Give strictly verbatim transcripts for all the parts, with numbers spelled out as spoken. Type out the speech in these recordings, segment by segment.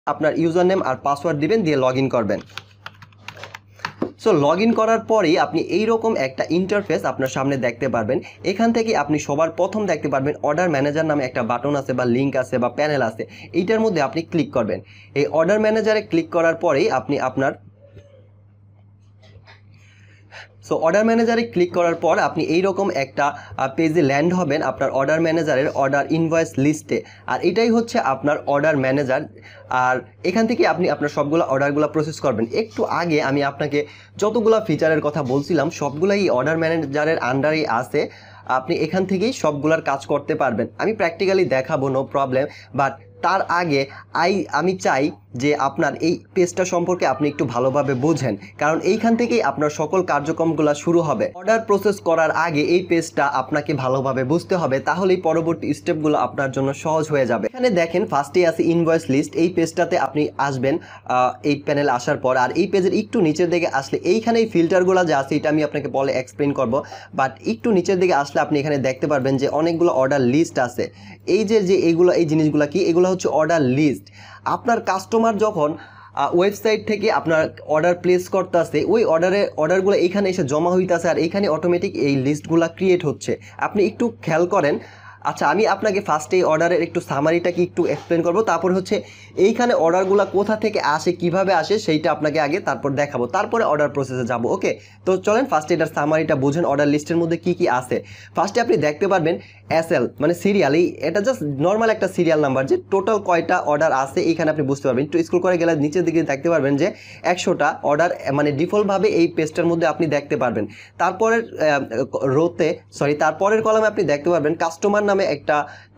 আপনার user name আর password দিবেন, দিয়ে লগ ইন করবেন। সো লগ ইন করার পরেই আপনি এইরকম একটা ইন্টারফেস আপনার সামনে দেখতে পারবেন। এখান থেকে আপনি সবার প্রথম দেখতে পারবেন অর্ডার ম্যানেজার নামে একটা বাটন আছে বা লিঙ্ক আছে বা প্যানেল আছে, এইটার মধ্যে আপনি ক্লিক করবেন। এই অর্ডার ম্যানেজারে ক্লিক করার পরেই আপনি আপনার সো অর্ডার ম্যানেজারে ক্লিক করার পর আপনি এইরকম একটা পেজে ল্যান্ড হবেন আপনার অর্ডার ম্যানেজারের অর্ডার ইনভয়েস লিস্টে। আর এটাই হচ্ছে আপনার অর্ডার ম্যানেজার। আর এখান থেকে আপনি আপনার সবগুলো অর্ডারগুলো প্রসেস করবেন। একটু আগে আমি আপনাকে যতগুলো ফিচারের কথা বলছিলাম সবগুলাই অর্ডার ম্যানেজারের আন্ডারেই আছে, আপনি এখান থেকেই সবগুলার কাজ করতে পারবেন। আমি প্র্যাকটিক্যালি দেখাবো, নো প্রবলেম। বাট তার আগে আই আমি চাই যে আপনার এই পেজটা সম্পর্কে আপনি একটু ভালোভাবে বোঝেন, কারণ এইখান থেকেই আপনার সকল কার্যক্রমগুলো শুরু হবে। অর্ডার প্রসেস করার আগে এই পেজটা আপনাকে ভালোভাবে বুঝতে হবে, তাহলেই পরবর্তী স্টেপগুলো আপনার জন্য সহজ হয়ে যাবে। এখানে দেখেন ফার্স্টেই আছে ইনভয়েস লিস্ট। এই পেজটাতে আপনি আসবেন এই প্যানেল আসার পর। আর এই পেজের একটু নিচের দিকে আসলে এইখানে এই ফিল্টারগুলো যা আছে এটা আমি আপনাকে বলে এক্সপ্লেন করব, বাট একটু নিচের দিকে আসলে আপনি এখানে দেখতে পারবেন যে অনেকগুলো অর্ডার লিস্ট আছে। এই যে যে এইগুলো এই জিনিসগুলো কি, এগুলো হচ্ছে অর্ডার লিস্ট। আপনার কাস্টমার যখন ওয়েবসাইট থেকে আপনার অর্ডার প্লেস করতেছে, ওই অর্ডারে অর্ডারগুলো এইখানে এসে জমা হইতেছে আর এইখানে অটোমেটিক এই লিস্টগুলো ক্রিয়েট হচ্ছে। আপনি একটু খেয়াল করেন। আচ্ছা, আমি আপনাকে ফার্স্টে এই অর্ডারের একটু সামারিটা কি একটু এক্সপ্লেন করব, তারপর হচ্ছে এইখানে অর্ডারগুলো কোথা থেকে আসে, কিভাবে আসে সেইটা আপনাকে আগে তারপর দেখাবো, তারপরে অর্ডার প্রসেসে যাব। ওকে, তো চলেন ফার্স্টে এটার সামারিটা বুঝেন অর্ডার লিস্টের মধ্যে কি কি আছে। ফার্স্টে আপনি দেখতে পারবেন এসএল মানে সিরিয়াল, এই এটা জাস্ট নর্মাল একটা সিরিয়াল নাম্বার, যে টোটাল কয়টা অর্ডার আছে এইখানে আপনি বুঝতে পারবেন। একটু স্ক্রল করে গেলে নিচের দিকে দেখতে পারবেন যে একশোটা অর্ডার মানে ডিফল্টভাবে এই পেজটার মধ্যে আপনি দেখতে পারবেন। তারপরের রোতে সরি তারপরের কলামে আপনি দেখতে পারবেন কাস্টমার নামে একটা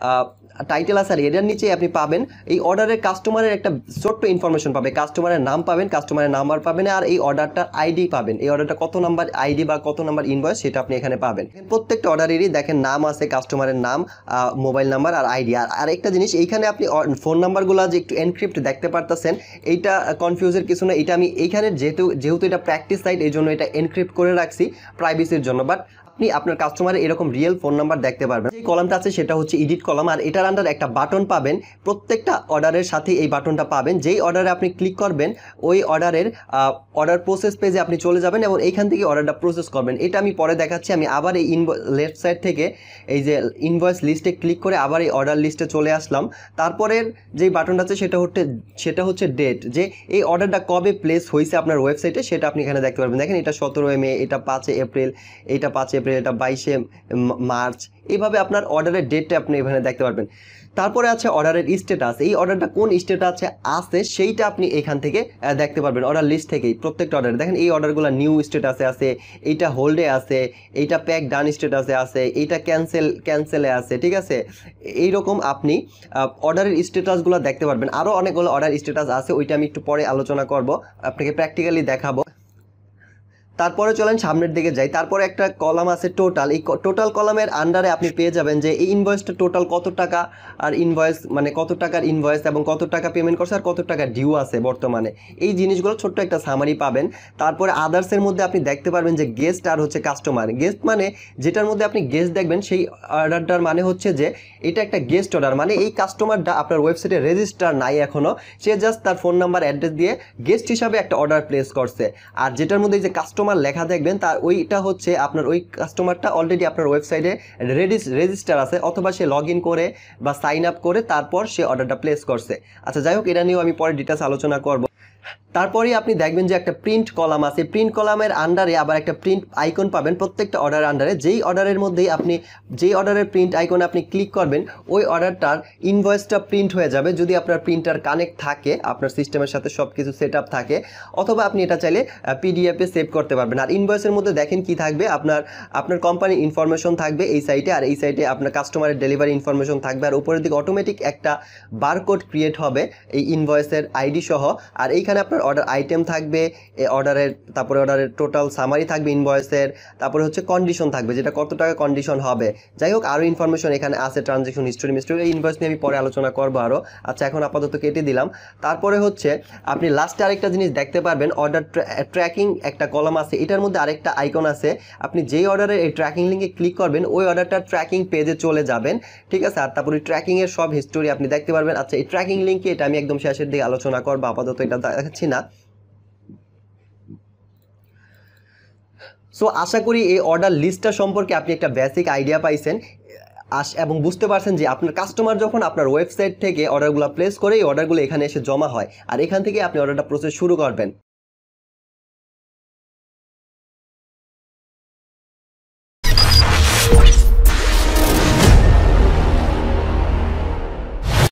টাইটেল আছে, আর এটার নিচে আপনি পাবেন এই অর্ডারের কাস্টমারের একটা ছোট্ট ইনফরমেশন পাবে, কাস্টমারের নাম পাবেন, কাস্টমারের নাম্বার পাবেন, আর এই অর্ডারটার আইডি পাবেন, এই অর্ডারটা কত নাম্বার আইডি বা কত নাম্বার ইনভয়েস সেটা আপনি এখানে পাবেন। প্রত্যেকটা অর্ডারেরই দেখেন নাম আছে, কাস্টমারের নাম, মোবাইল নাম্বার আর আইডি। আর আরেকটা জিনিস এইখানে আপনি ফোন নাম্বারগুলো যে একটু এনক্রিপ্ট দেখতে পারতেছেন, এইটা কনফিউজের কিছু না, এটা আমি এইখানে যেহেতু যেহেতু এটা প্র্যাকটিস সাইট এই জন্য এটা এনক্রিপ্ট করে রাখছি প্রাইভেসির জন্য। বাট আপনি আপনার কাস্টমারের এরকম রিয়েল ফোন নাম্বার দেখতে পারবেন। যে কলামটা আছে সেটা হচ্ছে এডিট কলাম, আর এটার আন্ডার একটা বাটন পাবেন, প্রত্যেকটা অর্ডারের সাথে এই বাটনটা পাবেন। যেই অর্ডারে আপনি ক্লিক করবেন ওই অর্ডারের অর্ডার প্রসেস পেজে আপনি চলে যাবেন এবং এইখান থেকে অর্ডারটা প্রসেস করবেন। এটা আমি পরে দেখাচ্ছি। আমি আবার এই ইনভয়েস লেফট সাইড থেকে এই যে ইনভয়েস লিস্টে ক্লিক করে আবার এই অর্ডার লিস্টে চলে আসলাম। তারপরের যেই বাটনটা আছে সেটা হচ্ছে সেটা হচ্ছে ডেট, যে এই অর্ডারটা কবে প্লেস হয়েছে আপনার ওয়েবসাইটে সেটা আপনি এখানে দেখতে পারবেন। দেখেন এটা সতেরোই মে, এটা পাঁচই এপ্রিল, এটা পাঁচই এপ্রিল, এটা বাইশে মার্চ, এইভাবে আপনার অর্ডারের ডেটটা আপনি এখানে দেখতে পারবেন। তারপরে আছে অর্ডারের স্ট্যাটাস, এই অর্ডারটা কোন স্ট্যাটাসে আছে সেইটা আপনি এখান থেকে দেখতে পারবেন অর্ডার লিস্ট থেকেই। প্রত্যেকটা অর্ডার দেখেন এই অর্ডারগুলো নিউ স্ট্যাটাসে আছে, এইটা হোল্ডে আছে, এইটা প্যাক ডান স্ট্যাটাসে আছে, এইটা ক্যান্সেল ক্যান্সেলে আছে, ঠিক আছে। এইরকম আপনি অর্ডারের স্ট্যাটাসগুলো দেখতে পারবেন। আরও অনেকগুলো অর্ডার স্ট্যাটাস আছে, ওইটা আমি একটু পরে আলোচনা করব, আপনাকে প্র্যাকটিক্যালি দেখাবো। তারপরে চলেন সামনের দিকে যাই। তারপরে একটা কলাম আছে টোটাল, এই টোটাল কলামের আন্ডারে আপনি পেয়ে যাবেন যে এই ইনভয়েসটা টোটাল কত টাকা, আর ইনভয়েস মানে কত টাকার ইনভয়েস এবং কত টাকা পেমেন্ট করছে আর কত টাকা ডিউ আছে বর্তমানে, এই জিনিসগুলো ছোট্ট একটা সামারি পাবেন। তারপরে আদার্সের মধ্যে আপনি দেখতে পারবেন যে গেস্ট আর হচ্ছে কাস্টমার। গেস্ট মানে যেটার মধ্যে আপনি গেস্ট দেখবেন সেই অর্ডারটার মানে হচ্ছে যে এটা একটা গেস্ট অর্ডার, মানে এই কাস্টমারটা আপনার ওয়েবসাইটে রেজিস্টার নাই এখনও, সে জাস্ট তার ফোন নাম্বার অ্যাড্রেস দিয়ে গেস্ট হিসাবে একটা অর্ডার প্লেস করছে। আর যেটার মধ্যে যে কাস্টমার লেখা দেখবেন তার ওইটা হচ্ছে আপনার ওই কাস্টমারটা অলরেডি আপনার ওয়েবসাইটে রেজিস্টার আছে, অথবা সে লগ ইন করে বা সাইন আপ করে তারপর সে অর্ডারটা প্লেস করছে। আচ্ছা যাই হোক, এটা নিয়েও আমি পরে ডিটেলস আলোচনা করব। তারপরে আপনি দেখবেন যে একটা প্রিন্ট কলাম আছে, প্রিন্ট কলামের আন্ডারে আবার একটা প্রিন্ট আইকন পাবেন প্রত্যেকটা অর্ডার আন্ডারে। যেই অর্ডারের মধ্যেই আপনি যেই অর্ডারের প্রিন্ট আইকনে আপনি ক্লিক করবেন ওই অর্ডারটার ইনভয়েসটা প্রিন্ট হয়ে যাবে, যদি আপনার প্রিন্টার কানেক্ট থাকে, আপনার সিস্টেমের সাথে সব কিছু সেট আপ থাকে, অথবা আপনি এটা চাইলে পিডিএফে সেভ করতে পারবেন। আর ইনভয়েসের মধ্যে দেখেন কি থাকবে, আপনার আপনার কোম্পানির ইনফরমেশন থাকবে এই সাইটে, আর এই সাইটে আপনার কাস্টমারের ডেলিভারি ইনফরমেশন থাকবে, আর উপরের দিকে অটোমেটিক একটা বারকোড ক্রিয়েট হবে এই ইনভয়েসের আইডি সহ। আর এইখানে আপনার অর্ডার আইটেম থাকবে, এই অর্ডারের তারপরে অর্ডারের টোটাল সামারি থাকবে ইনভয়েসের, তারপরে হচ্ছে কন্ডিশন থাকবে যেটা কত টাকা কন্ডিশন হবে। যাই হোক আরও ইনফরমেশন এখানে আছে, ট্রানজ্যাকশন হিস্টোরি মিস্টোরি, এই ইনভয়েস নিয়ে আমি পরে আলোচনা করবো আরও। আচ্ছা এখন আপাতত কেটে দিলাম। তারপরে হচ্ছে আপনি লাস্টে আরেকটা জিনিস দেখতে পারবেন, অর্ডার ট্র্যাকিং একটা কলাম আছে, এটার মধ্যে আরেকটা আইকন আছে। আপনি যেই অর্ডারের এই ট্র্যাকিং লিঙ্কে ক্লিক করবেন ওই অর্ডারটা ট্র্যাকিং পেজে চলে যাবেন, ঠিক আছে। আর তারপরে ট্র্যাকিংয়ের সব হিস্টোরি আপনি দেখতে পারবেন। আচ্ছা এই ট্র্যাকিং লিঙ্কে এটা আমি একদম শেষের দিকে আলোচনা করবো, আপাতত এটা দেখাচ্ছি না। সো আশা করি এই অর্ডার লিস্টটা সম্পর্কে আপনি একটা বেসিক আইডিয়া পাইছেন আস এবং বুঝতে পারছেন যে আপনার কাস্টমার যখন আপনার ওয়েবসাইট থেকে অর্ডারগুলো প্লেস করে এই অর্ডারগুলো এখানে এসে জমা হয়, আর এখান থেকে আপনি অর্ডারটা প্রসেস শুরু করবেন।